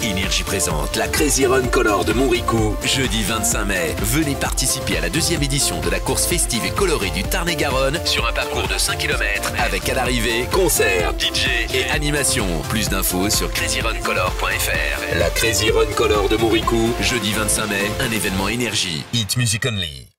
Énergie présente la Crazy Run Color de Montricourt, jeudi 25 mai. Venez participer à la deuxième édition de la course festive et colorée du Tarn-et-Garonne sur un parcours de 5 km avec à l'arrivée, concert, DJ et animation. Plus d'infos sur crazyruncolor.fr. La Crazy Run Color de Montricourt, jeudi 25 mai, un événement énergie. Hit Music Only.